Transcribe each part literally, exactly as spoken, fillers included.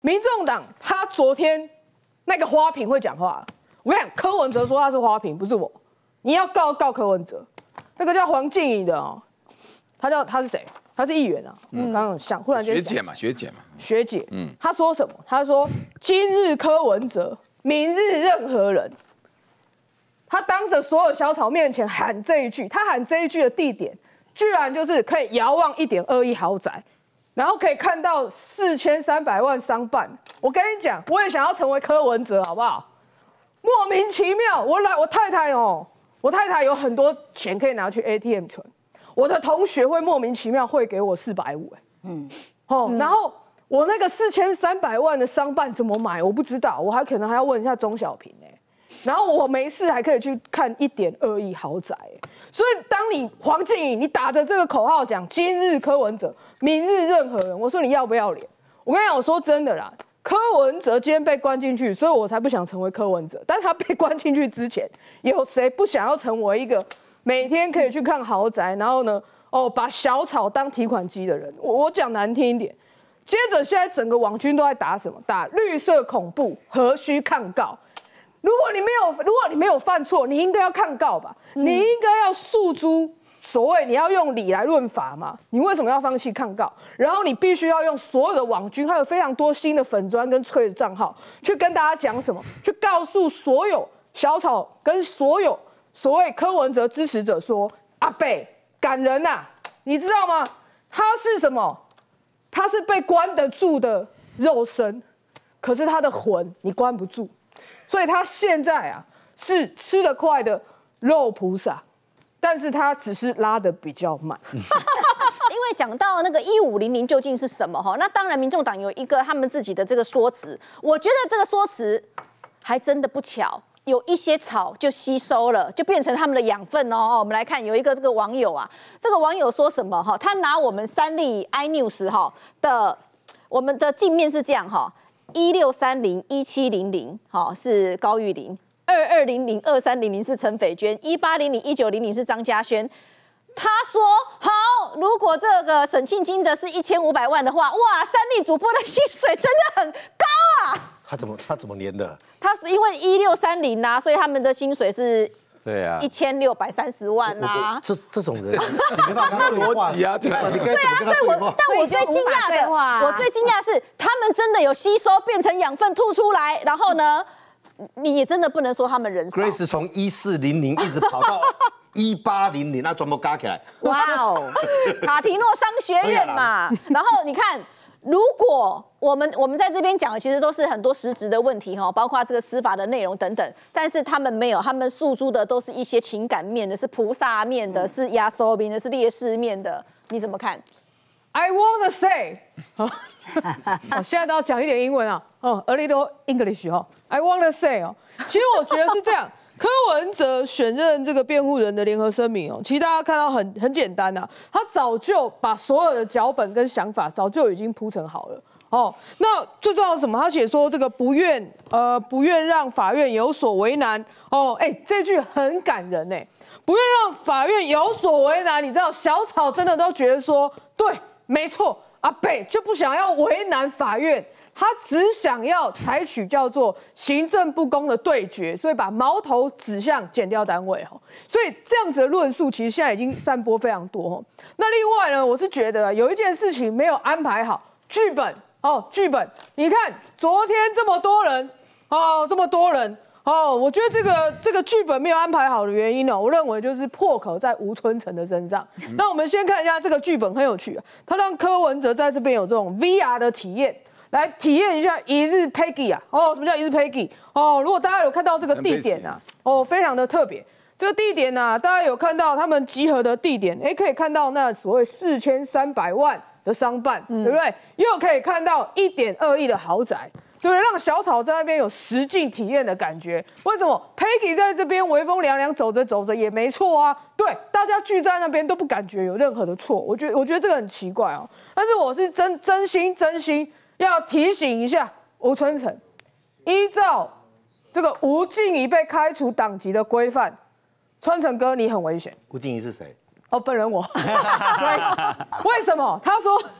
民众党他昨天那个花瓶会讲话，我跟你讲，柯文哲说他是花瓶，不是我，你要告告柯文哲。那个叫黄静怡的哦，他叫他是谁？他是议员啊。嗯，刚刚想忽然间学姐嘛，学姐嘛， 学姐。嗯，他说什么？他说今日柯文哲，明日任何人。他当着所有小草面前喊这一句，他喊这一句的地点，居然就是可以遥望一点二亿豪宅，然后可以看到四千三百万商办。我跟你讲，我也想要成为柯文哲，好不好？莫名其妙，我来，我太太哦，我太太有很多钱可以拿去 A T M 存。我的同学会莫名其妙汇给我四百五，哎，嗯，哦，然后我那个四千三百万的商办怎么买，我不知道，我还可能还要问一下钟小平，哎，然后我没事还可以去看一点二亿豪宅，所以当你黄静怡你打着这个口号讲今日柯文哲，明日任何人，我说你要不要脸？我跟你讲，我说真的啦，柯文哲今天被关进去，所以我才不想成为柯文哲。但他被关进去之前，有谁不想要成为一个？每天可以去看豪宅，然后呢，哦，把小草当提款机的人，我我讲难听一点。接着，现在整个网军都在打什么？打绿色恐怖，何须抗告？如果你没有，如果你没有犯错，你应该要抗告吧？嗯、你应该要诉诸所谓你要用理来论法嘛？你为什么要放弃抗告？然后你必须要用所有的网军，还有非常多新的粉专跟脆的账号，去跟大家讲什么？去告诉所有小草跟所有。所谓柯文哲支持者说：“阿北感人呐、啊，你知道吗？他是什么？他是被关得住的肉身，可是他的魂你关不住，所以他现在啊是吃得快的肉菩萨，但是他只是拉得比较慢。” 因为讲到那个一五零零究竟是什么哈？那当然，民众党有一个他们自己的这个说辞，我觉得这个说辞还真的不巧。有一些草就吸收了，就变成他们的养分哦。我们来看，有一个这个网友啊，这个网友说什么哈？他拿我们三立 iNews 哈的我们的镜面是这样哈：一六三零一七零零哈是高玉玲，二二零零二三零零是陈斐娟，一八零零一九零零是张嘉轩。他说好，如果这个沈庆金的是一千五百万的话，哇，三立主播的薪水真的很高啊。 他怎么他怎么连的？ 他是因为一六三零啊，所以他们的薪水是对啊一千六百三十万啊。 这这种人，你没办法跟他对话逻辑啊，对啊，你该对啊，所以我但我最惊讶的， 啊、 我最惊讶是他们真的有吸收，变成养分吐出来，然后呢，你也真的不能说他们人少。 Grace 从一四零零一直跑到一八零零，那全部加起来， 哇哦，卡提诺商学院嘛。然后你看。如果我们我们在这边讲的其实都是很多实质的问题哈，包括这个司法的内容等等，但是他们没有，他们诉诸的都是一些情感面的，是菩萨面的，是亚索宾的，是烈士面的，你怎么看 ？I wanna say， 好，现在都要讲一点英文啊，哦 ，a little English 哈 ，I wanna say 哦，其实我觉得是这样。柯文哲选任这个辩护人的联合声明哦，其实大家看到很很简单呐、啊，他早就把所有的脚本跟想法早就已经铺陈好了哦。那最重要的是什么？他写说这个不愿呃不愿让法院有所为难哦，哎，这句很感人哎，不愿让法院有所为难，你知道小草真的都觉得说对，没错，阿北就不想要为难法院。他只想要采取叫做行政不公的对决，所以把矛头指向检调单位哈。所以这样子的论述，其实现在已经散播非常多哈。那另外呢，我是觉得有一件事情没有安排好，剧本哦，剧本。你看昨天这么多人哦，这么多人哦，我觉得这个这个剧本没有安排好的原因呢，我认为就是破口在吴春成的身上。嗯、那我们先看一下这个剧本很有趣、啊，他让柯文哲在这边有这种 V R 的体验。来体验一下一日 Peggy 啊！哦，什么叫一日 Peggy？ 哦，如果大家有看到这个地点啊，哦，非常的特别。这个地点呢、啊，大家有看到他们集合的地点，哎，可以看到那所谓四千三百万的商办，嗯、对不对？又可以看到一点二亿的豪宅，对不对？让小草在那边有实境体验的感觉。为什么 Peggy 在这边微风凉凉走着走着也没错啊？对，大家聚在那边都不感觉有任何的错。我觉得，我觉得这个很奇怪哦。但是我是真真心真心。要提醒一下吴春成，依照这个吴静怡被开除党籍的规范，春成哥你很危险。 吴静怡是谁？ 哦，本人我。为什么？他说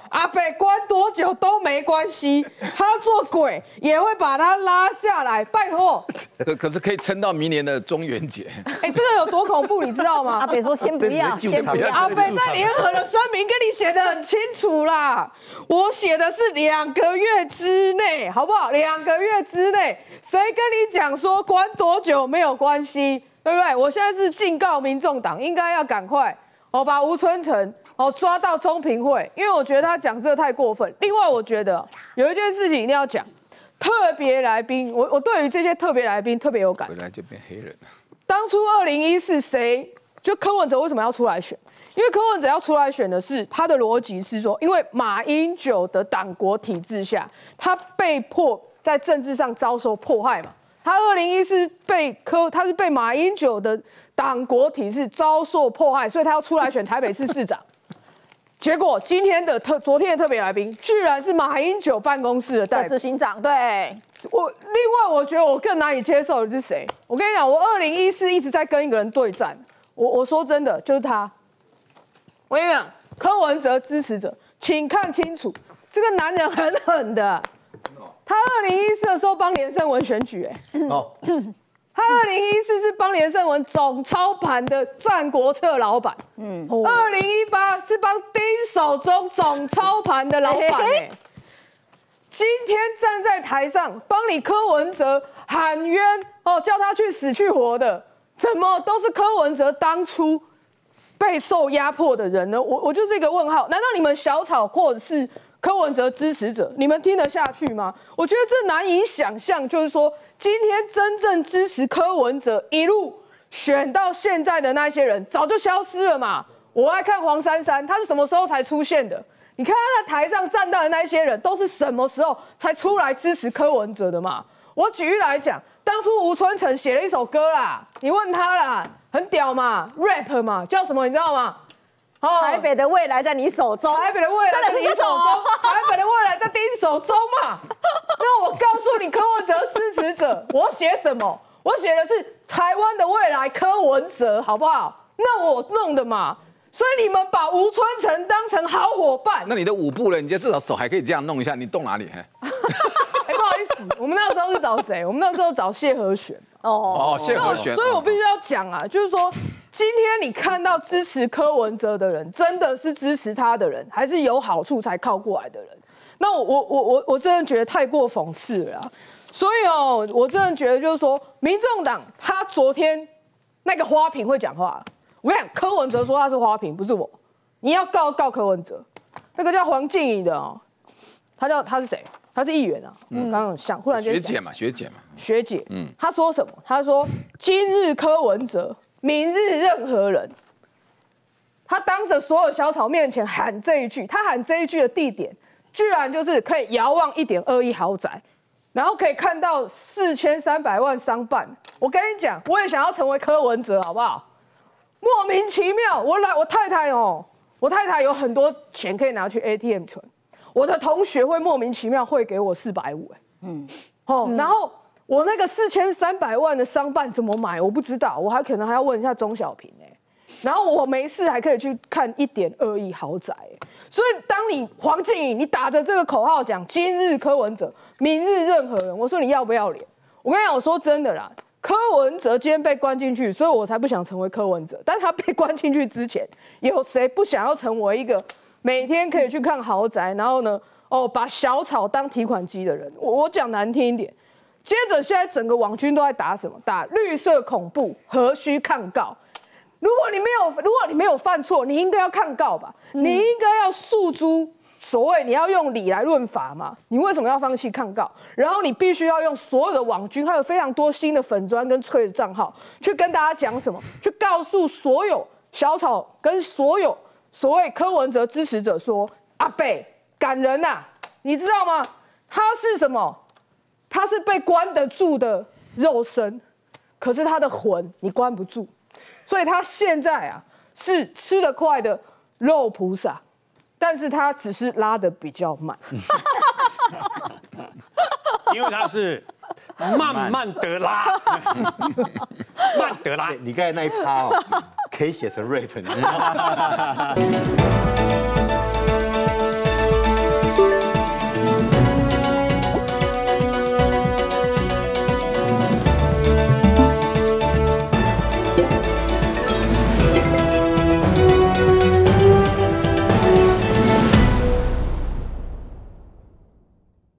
阿北关多久都没关系，他做鬼也会把他拉下来，拜托。 可可是可以撑到明年的中元节。 哎，这个有多恐怖，你知道吗？ 阿北说先不要，先不要。 阿北在联合的声明跟你写的很清楚啦，我写的是两个月之内，好不好？两个月之内，谁跟你讲说关多久没有关系，对不对？我现在是警告民众党，应该要赶快哦把吴春成。哦，抓到中评会，因为我觉得他讲这个太过分。另外，我觉得有一件事情一定要讲，特别来宾，我我对于这些特别来宾特别有感。 回来就变黑人了。 当初二零一四谁就柯文哲为什么要出来选？因为柯文哲要出来选的是他的逻辑是说，因为马英九的党国体制下，他被迫在政治上遭受迫害嘛。他二零一四被柯，他是被马英九的党国体制遭受迫害，所以他要出来选台北市市长。结果今天的特昨天的特别来宾，居然是马英九办公室的代表执行长。对我，另外我觉得我更难以接受的是谁？我跟你讲，我二零一四一直在跟一个人对战。我我说真的，就是他。我跟你讲，柯文哲支持者，请看清楚，这个男人很狠的。他二零一四的时候帮连胜文选举、欸，哎，哦。他二零一四是帮连胜文总操盘的《战国策》老板，嗯，二零一八是帮丁守中总操盘的老板、欸，今天站在台上帮你柯文哲喊冤哦，叫他去死去活的，怎么都是柯文哲当初备受压迫的人呢？我我就是一个问号，难道你们小草或者是柯文哲支持者，你们听得下去吗？我觉得这难以想象，就是说。今天真正支持柯文哲一路选到现在的那些人，早就消失了嘛。我爱看黄珊珊，她是什么时候才出现的？你看她在台上站到的那些人，都是什么时候才出来支持柯文哲的嘛？我举例来讲，当初吴春成写了一首歌啦，你问他啦，很屌嘛 ，rap 嘛，叫什么你知道吗？ 哦，台北的未来在你手中， 台北的未来在你手中，台北的未来在丁手中嘛。那我告诉你，柯文哲支持者，我写什么？我写的是台湾的未来，柯文哲，好不好？那我弄的嘛。所以你们把吴春成当成好伙伴， 那你的舞步呢？你这至少手还可以这样弄一下，你动哪里？哎， 不好意思，我们那个时候是找谁？我们那时候找谢和弦。 哦哦，谢和弦。 所以我必须要讲啊，就是说。今天你看到支持柯文哲的人，真的是支持他的人，还是有好处才靠过来的人？那我我我我我真的觉得太过讽刺了啦。所以哦，我真的觉得就是说，民众党他昨天那个花瓶会讲话。我跟你讲，柯文哲说他是花瓶，不是我。你要告告柯文哲，那个叫黄静怡的哦，他叫他是谁？他是议员啊。嗯，刚刚想忽然间学姐嘛，学姐嘛， 学姐。嗯，他说什么？他说今日柯文哲。明日任何人，他当着所有小草面前喊这一句，他喊这一句的地点，居然就是可以遥望一点二亿豪宅，然后可以看到四千三百万商办。我跟你讲，我也想要成为柯文哲，好不好？莫名其妙，我来，我太太哦，我太太有很多钱可以拿去 A T M 存，我的同学会莫名其妙汇给我四百五，哎，嗯，哦，嗯、然后。我那个四千三百万的商办怎么买？我不知道，我还可能还要问一下钟小平哎、欸。然后我没事还可以去看一点二亿豪宅、欸。所以当你黄静怡你打着这个口号讲今日柯文哲，明日任何人，我说你要不要脸？我跟你讲，我说真的啦，柯文哲今天被关进去，所以我才不想成为柯文哲。但他被关进去之前，有谁不想要成为一个每天可以去看豪宅，然后呢，哦，把小草当提款机的人？我我讲难听一点。接着，现在整个网军都在打什么？打绿色恐怖，何须抗告？如果你没有，如果你没有犯错，你应该要抗告吧？嗯、你应该要诉诸所谓你要用理来论法嘛？你为什么要放弃抗告？然后你必须要用所有的网军，还有非常多新的粉专跟脆的账号，去跟大家讲什么？去告诉所有小草跟所有所谓柯文哲支持者说：阿北感人呐、啊，你知道吗？他是什么？他是被关得住的肉身，可是他的魂你关不住，所以他现在啊是吃得快的肉菩萨，但是他只是拉得比较慢， 因为他是慢慢的拉，慢得拉。 你刚才那一趴哦，可以写成 rap，你知道吗？